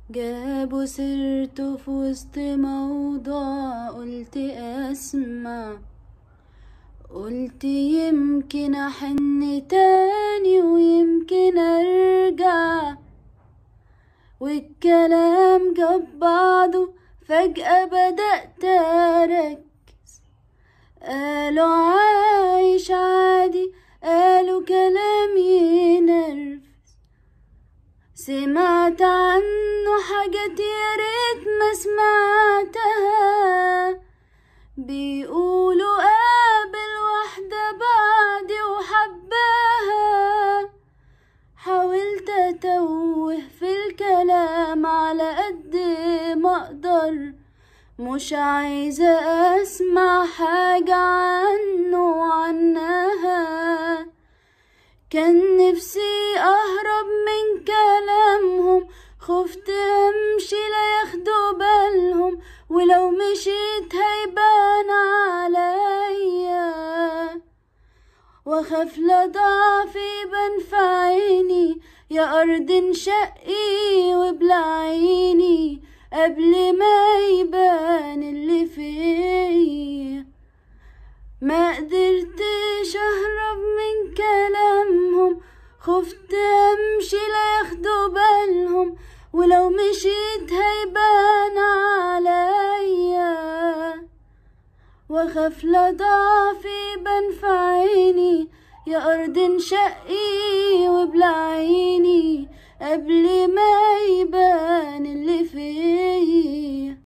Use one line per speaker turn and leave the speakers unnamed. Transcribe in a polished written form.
جابوا سيرته في وسط موضوع، قلت اسمع، قلت يمكن احن تاني ويمكن ارجع، والكلام جاب بعضه فجأة بدأت اركز. قالوا عايش عادي، قالوا كلام ينرفز، سمعت عنه حاجات يا ريت ما سمعتها. بيقولوا قابل واحدة بعدي وحبها، حاولت اتوه في الكلام على قد ما اقدر، مش عايزة اسمع حاجة عنه وعنها. كان نفسي اهرب من كلامهم، خفت امشي لا ياخدوا بالهم، ولو مشيت هيبان عليا، واخاف لا ضعفي يبان في عيني، يا ارض انشقي وابلعيني قبل ما يبان اللي فيا. ما قدرتش اهرب من كلامهم، خفت امشي لا ياخدوا بالهم، ولو مشيت هيبان عليا، واخاف لا ضعفي يبان في عيني، يا ارض انشقي وابلعيني قبل ما يبان اللي فيا.